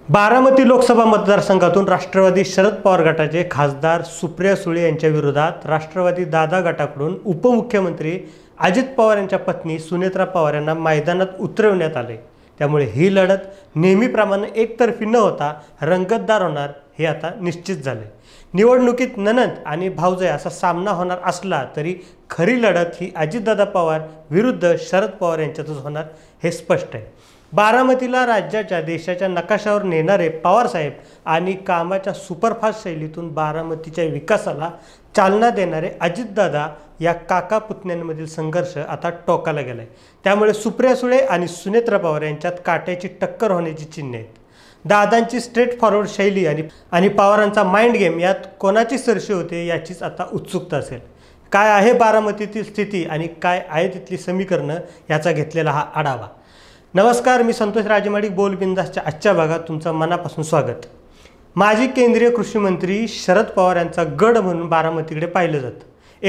बारामती लोकसभा मतदारसंघातून राष्ट्रवादी शरद पवार गटाचे खासदार सुप्रिया सुळे यांच्या विरोधात राष्ट्रवादी दादा गटाकडून उपमुख्यमंत्री अजित पवार यांच्या पत्नी सुनेत्रा पवार यांना मैदानात उतरवण्यात आले। त्यामुळे ही लढत नेहमीप्रमाणे एकतर्फी न होता रंगतदार होणार हे आता निश्चित झाले। निवडणुकीत ननंद आणि भाऊजाई असा सामना होणार असला तरी खरी लढत ही अजितदादा पवार विरुद्ध शरद पवार यांच्यातच होणार हे स्पष्ट आहे। बारामतीला राज्याच्या देशाच्या नकाशावर नेणारे पवार साहेब आणि कामाच्या सुपरफास्ट शैलीतून बारामतीच्या विकासाला चालना देणारे अजितदादा या काका पुतण्यांमधील संघर्ष आता टोकाला गेलाय। त्यामुळे सुप्रिया सुळे आणि सुनेत्रा पवार यांच्यात काट्याची टक्कर होण्याची चिन्हे आहेत। दादांची स्ट्रेट फॉरवर्ड शैली आणि पवारांचा माइंड गेम यात कोणाची सरशी होते याचीच आता उत्सुकता असेल। काय आहे बारामतीतील स्थिती आणि काय आहे तिथली समीकरणं याचा घेतलेला हा आढावा। नमस्कार, मी संतोष राजेमाडिक बोल बिंदासच्या आजच्या भागात तुमचं मनापासून स्वागत। माजी केंद्रीय कृषी मंत्री शरद पवार यांचा गड म्हणून बारामतीकडे पाहिलं जातं।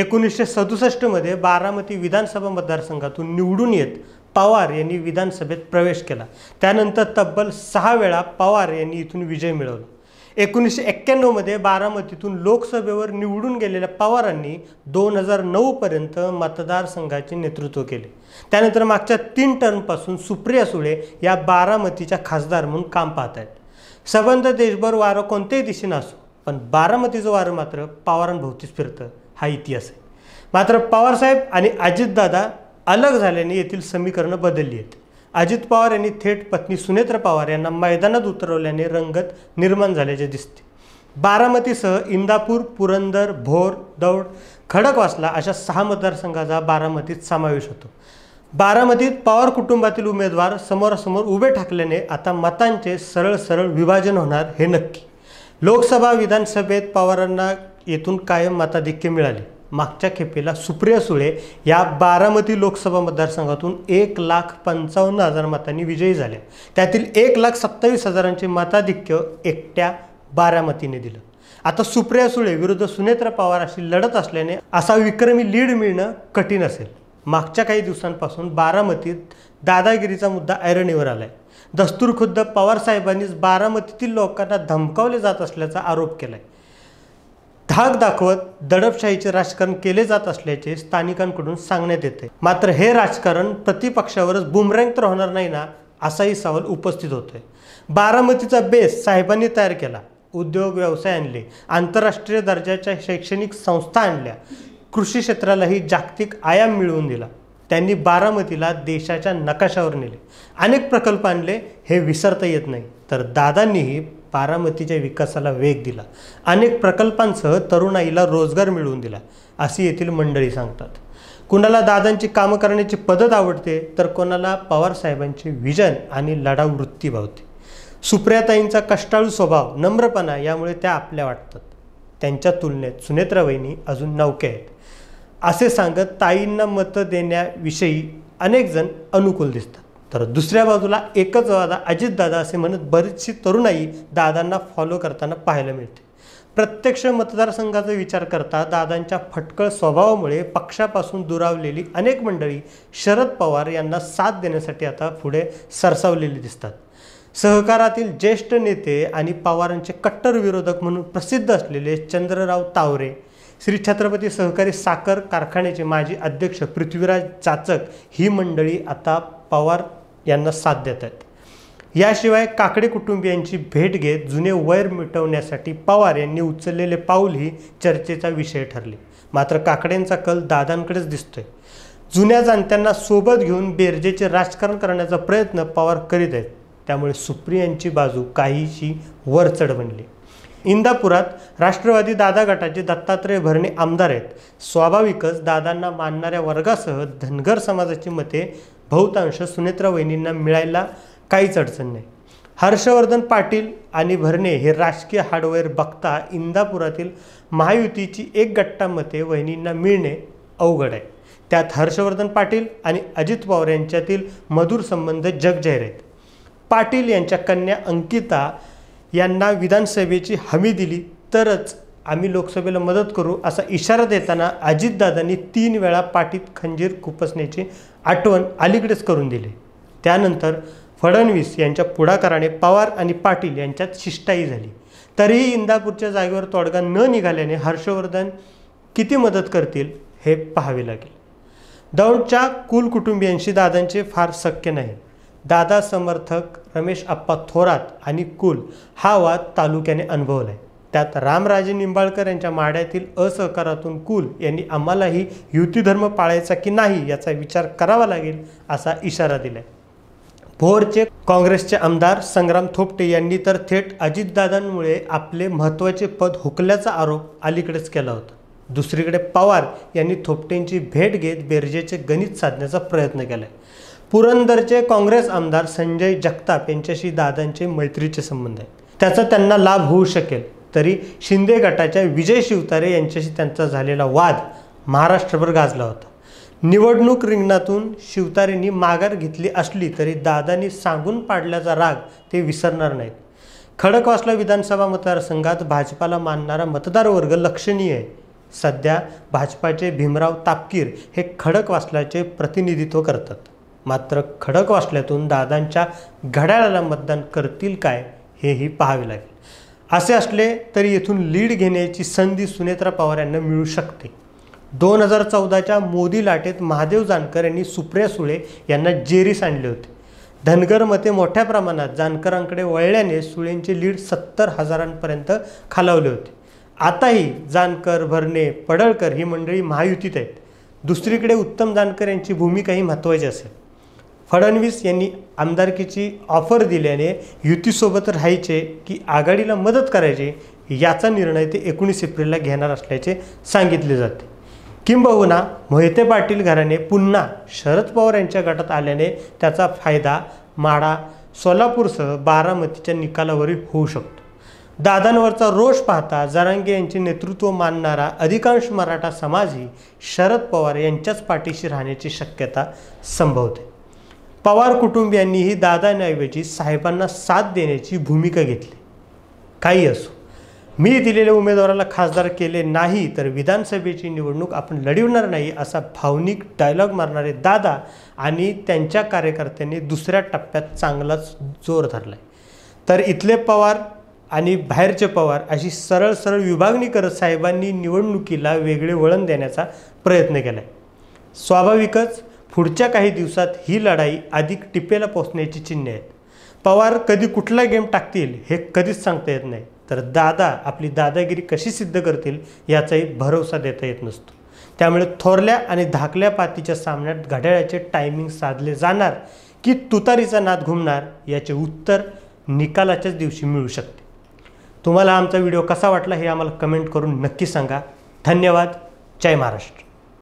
1967 मध्ये बारामती विधानसभा मतदारसंघातून निवडून येत पवार यांनी विधानसभेत प्रवेश केला। त्यानंतर तब्बल 6 वेळा पवार यांनी इथून विजय मिळवला। 1991 मध्ये बारामतीतून लोकसभेवर निवडून गेलेल्या पवारांनी 2009 पर्यंत मतदारसंघाचे नेतृत्व केले। त्यानंतर मागच्या 3 टर्मपासून सुप्रिया सुळे या बारामतीच्या खासदार म्हणून काम पाहत आहेत। संबंध देशभर वारं कोणत्याही दिशेने असो, पण बारामतीचं वारं मात्र पवारांभोवतीच फिरतं हा इतिहास आहे। मात्र पवारसाहेब आणि अजितदादा अलग झाल्याने येथील समीकरणं बदलली आहेत। अजित पवार यांनी थेट पत्नी सुनेत्रा पवार यांना मैदानात उतरवल्याने रंगत निर्माण झाल्याचे दिसते। बारामतीसह इंदापूर, पुरंदर, भोर, दौंड, खडकवासला अशा 6 मतदारसंघाचा बारामतीत समावेश होतो। बारामतीत पवार कुटुंबातील उमेदवार समोरासमोर उभे ठाकल्याने आता मतांचे सरळ विभाजन होणार हे नक्की। लोकसभा विधानसभेत पवारांना येथून कायम मताधिक्य मिळाले। मागच्या खेपेला सुप्रिया सुळे या बारामती लोकसभा मतदारसंघातून 1,55,000 मतांनी विजयी झाल्या। त्यातील 1,27,000चे मताधिक्य एकट्या बारामतीने दिलं। आता सुप्रिया सुळे विरुद्ध सुनेत्रा पवार अशी लढत असल्याने असा विक्रमी लीड मिळणं कठीण असेल। मागच्या काही दिवसांपासून बारामतीत दादागिरीचा मुद्दा ऐरणीवर आलाय। दस्तूरखुद्द पवार साहेबांनीच बारामतीतील लोकांना धमकावले जात असल्याचा आरोप केलाय। धाक दाखवत दडपशाहीचे राजकारण केले जात असल्याचे स्थानिकांकडून सांगण्यात येते। मात्र हे राजकारण प्रतिपक्षावरच बुमरँग तर होणार नाही ना, असाही सवाल उपस्थित होतोय। बारामतीचा बेस साहेबांनी तयार केला, उद्योग व्यवसाय आणले, आंतरराष्ट्रीय दर्जाच्या शैक्षणिक संस्था आणल्या, कृषी क्षेत्रालाही जागतिक आयाम मिळवून दिला। त्यांनी बारामतीला देशाच्या नकाशावर नेले, अनेक प्रकल्प आणले, हे विसरता येत नाही। तर दादांनीही बारामतीच्या विकासाला वेग दिला, अनेक प्रकल्पांसह तरुणाईला रोजगार मिळवून दिला, अशी येथील मंडळी सांगतात। कुणाला दादांची कामं करण्याची पद्धत आवडते, तर कोणाला पवार साहेबांचे विजन आणि लढाऊ वृत्ती भावते। सुप्रियाताईंचा कष्टाळू स्वभाव, नम्रपणा यामुळे त्या आपल्या वाटतात। त्यांच्या तुलनेत सुनेत्रा वहिनी अजून नवख्या आहेत असे सांगत ताईंना मतं देण्याविषयी अनेक जण अनुकूल दिसतात। तर दुसऱ्या बाजूला एकच वादा अजितदादा असे म्हणत बरीचशी तरुणाई दादांना फॉलो करताना पाहायला मिळते। प्रत्यक्ष मतदारसंघाचा विचार करता दादांच्या फटकळ स्वभावामुळे पक्षापासून दुरावलेली अनेक मंडळी शरद पवार यांना साथ देण्यासाठी आता पुढे सरसावलेली दिसतात। सहकारातील ज्येष्ठ नेते आणि पवारांचे कट्टर विरोधक म्हणून प्रसिद्ध असलेले चंद्रराव तावरे, श्री छत्रपती सहकारी साखर कारखान्याचे माजी अध्यक्ष पृथ्वीराज चाचक ही मंडळी आता पवार यांना साथ देत आहेत। याशिवाय काकडे कुटुंबियांची भेट घेत जुने वैर मिटवण्यासाठी पवार यांनी उचललेले पाऊल ही चर्चेचा विषय ठरले। मात्र काकड्यांचा कल दादांकडेच दिसतोय। जुन्या जाणत्यांना सोबत घेऊन बेरजेचे राजकारण करण्याचा प्रयत्न पवार करीत आहेत। त्यामुळे सुप्रियांची बाजू काहीशी वरचढ बनली। इंदापुरात राष्ट्रवादी दादा गटाचे दत्तात्रय भरणे आमदार आहेत। स्वाभाविकच दादांना मानणाऱ्या वर्गासह धनगर समाजाची मते बहुतांश सुनेत्रा वहिनींना मिळायला काहीच अडचण नाही। हर्षवर्धन पाटील आणि भरणे हे राजकीय हार्डवेअर बघता इंदापुरातील महायुतीची एक गट्टा मते वहिनींना मिळणे अवघड आहे। त्यात हर्षवर्धन पाटील आणि अजित पवार यांच्यातील मधुर संबंध जगजाहीर आहेत। पाटील यांच्या कन्या अंकिता यांना विधानसभेची हमी दिली तरच आम्ही लोकसभेला मदत करू असा इशारा देताना अजितदादांनी 3 वेळा पाठीत खंजीर खुपसण्याची आठवण अलीकडेच करून दिली। त्यानंतर फडणवीस यांच्या पुढाकाराने पवार आणि पाटील यांच्यात शिष्टाई झाली. तरीही इंदापूरच्या जागेवर तोडगा न निघाल्याने हर्षवर्धन किती मदत करतील हे पाहावे लागेल. दौंडच्या कुल कुटुंबियांशी दादांचे फार शक्य नाही. दादा समर्थक रमेश आप्पा थोरात आणि कुल हा वाद तालुक्याने अनुभवलाय. त्यात रामराजे निंबाळकर यांच्या माड्यातील असहकारातून कुल यांनी आम्हालाही युती धर्म पाळायचा की नाही याचा विचार करावा लागेल असा इशारा दिलाय. भोरचे काँग्रेसचे आमदार संग्राम थोपटे यांनी तर थेट अजितदादांमुळे आपले महत्त्वाचे पद हुकल्याचा आरोप अलीकडेच केला होता. दुसरीकडे पवार यांनी थोपटेंची भेट घेत बेरजेचे गणित साधण्याचा प्रयत्न केलाय. पुरंदरचे काँग्रेस आमदार संजय जगताप यांच्याशी दादांचे मैत्रीचे संबंध आहेत. त्याचा त्यांना लाभ होऊ शकेल. तरी शिंदे गटाच्या विजय शिवतारे यांच्याशी त्यांचा झालेला वाद महाराष्ट्रभर गाजला होता. निवडणूक रिंगणातून शिवतारेंनी माघार घेतली असली तरी दादांनी सांगून पाडल्याचा राग ते विसरणार नाहीत. खडकवासला विधानसभा मतदारसंघात भाजपाला मानणारा मतदार वर्ग लक्षणीय आहे. सध्या भाजपाचे भीमराव तापकीर हे खडकवासल्याचे प्रतिनिधित्व करतात. मात्र खडकवासल्यातून दादांच्या घड्याळाला मतदान करतील काय हेही पाहावे लागेल. असे असले तरी येथून लीड घेण्याची संधी सुनेत्रा पवार यांना मिळू शकते. 2014च्या मोदी लाटेत महादेव जानकर यांनी सुप्रिया सुळे यांना जेरीस आणले होते. धनगर मते मोठ्या प्रमाणात जानकरांकडे वळल्याने सुळेंचे लीड 70,000पर्यंत खालावले होते. आताही जानकर, भरणे, पडळकर ही मंडळी महायुतीत आहेत. दुसरीकडे उत्तम जानकर यांची भूमिकाही महत्त्वाची असेल. फडणवीस यांनी आमदारकीची ऑफर दिल्याने युतीसोबत राहायचे की आघाडीला मदत करायची याचा निर्णय ते 19 एप्रिलला घेणार असल्याचे सांगितले जाते. किंबहुना मोहिते पाटील घराणे पुन्हा शरद पवार यांच्या गटात आल्याने त्याचा फायदा माढा, सोलापूरसह बारामतीच्या निकालावरही होऊ शकतो. दादांवरचा रोष पाहता जरांगे यांचे नेतृत्व मानणारा अधिकांश मराठा समाजही शरद पवार यांच्याच पाठीशी राहण्याची शक्यता संभवते. पवार कुटुंबियांनीही दादांऐवजी साहेबांना साथ देण्याची भूमिका घेतली. काही असो, मी दिलेल्या उमेदवाराला खासदार केले नाही तर विधानसभेची निवडणूक आपण लढवणार नाही असा भावनिक डायलॉग मारणारे दादा आणि त्यांच्या कार्यकर्त्यांनी दुसऱ्या टप्प्यात चांगलाच जोर धरलाय. तर इथले पवार आणि बाहेरचे पवार अशी सरळ सरळ विभागणी करत साहेबांनी निवडणुकीला वेगळे वळण देण्याचा प्रयत्न केलाय. स्वाभाविकच पुढच्या काही दिवसात ही लढाई अधिक टिपेला पोहोचण्याची चिन्हे आहेत. पवार कधी कुठला गेम टाकतील हे कधीच सांगता येत नाही. तर दादा आपली दादागिरी कशी सिद्ध करतील याचाही भरोसा देता येत नसतो. त्यामुळे थोरल्या आणि धाकल्या पातीच्या सामन्यात घड्याळाचे टायमिंग साधले जाणार की तुतारीचा नाद घुमणार याचे उत्तर निकालाच्याच दिवशी मिळू शकते. तुम्हाला आमचा व्हिडिओ कसा वाटला हे आम्हाला कमेंट करून नक्की सांगा. धन्यवाद. जय महाराष्ट्र.